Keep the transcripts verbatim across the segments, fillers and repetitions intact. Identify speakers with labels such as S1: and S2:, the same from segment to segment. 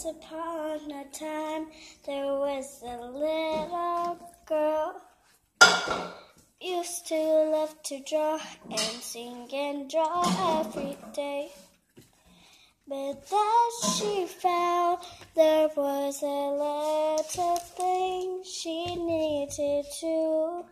S1: Once upon a time, there was a little girl used to love to draw and sing and draw every day. But then she found there was a little thing she needed to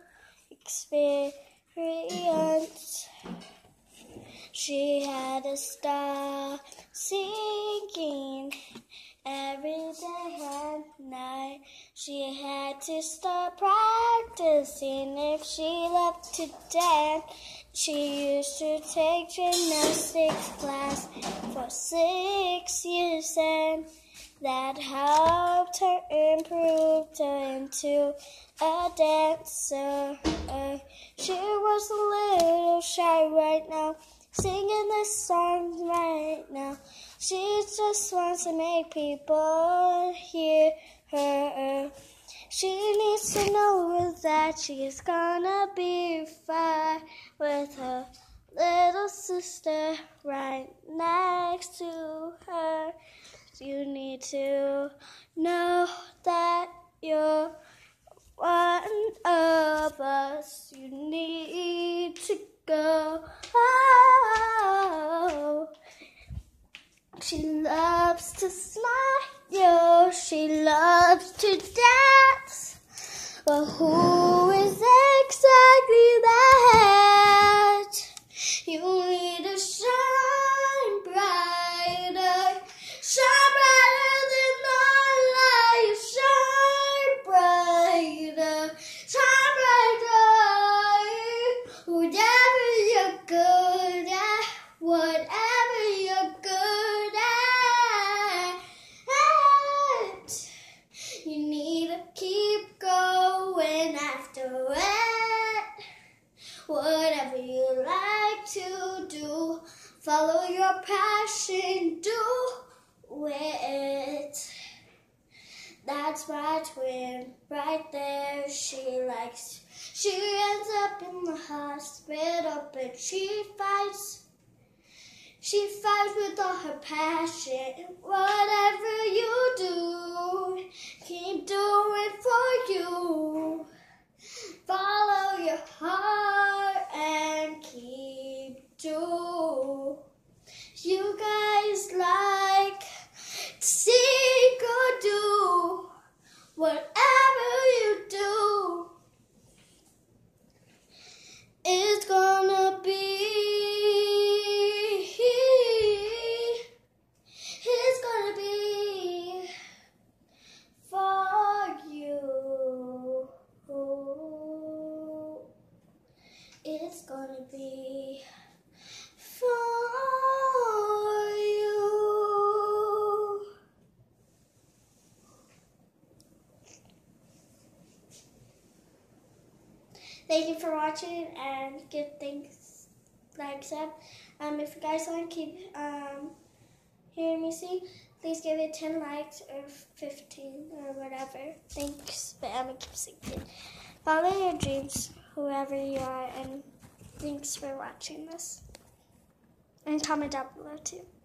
S1: experience. She had to start singing every day and night. She had to start practicing if she loved to dance. She used to take gymnastics class for six years, and that helped her improve her into a dancer. Uh, she was a little shy right now, singing this song right now. She just wants to make people hear her. She needs to know that she's gonna be fine with her little sister right next to her. You need to know that you're one of us. You need to go. Oh, she loves to smile. She loves to dance. Well, who is exactly that? You need to shine brighter, shine brighter than the light. Shine brighter, shine brighter. Whatever you're good at, whatever you're good at, you need to keep going after it. Whatever you like to do, follow your passion, do it. That's my twin right there. She likes, she ends up in the hospital, but she fights. She fights with all her passion. Whatever you do, keep doing for you. Follow your heart and keep doing. You guys like to sing or do whatever you do. It's gonna be, it's gonna be for you. It's gonna be for you. Thank you for watching, and give thanks, like, sub. Um, if you guys want to keep um hearing me sing, please give it ten likes or fifteen or whatever. Thanks, but I'm gonna keep singing. Follow your dreams, whoever you are, and thanks for watching this. And comment down below too.